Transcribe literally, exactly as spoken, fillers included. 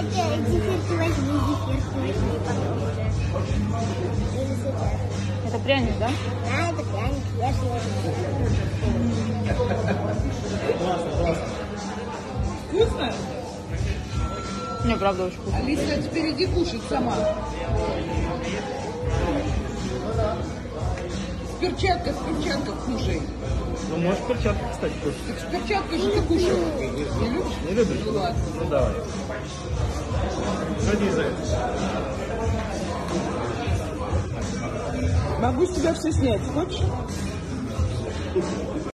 Зефирки возьми, зефирки возьми, похоже. Это пряник, да? Да, это пряник, я же его Классно, классно. Вкусно? Не, правда, очень вкусно. Алиса, теперь иди кушать сама. С перчаткой, с перчаткой кушай. Ну, можешь перчатки, кстати, кушать. Так с перчаткой же ты кушал. Не любишь? Не любишь? Ну ладно. Ну, давай. Садись за это. Могу с тебя все снять, хочешь?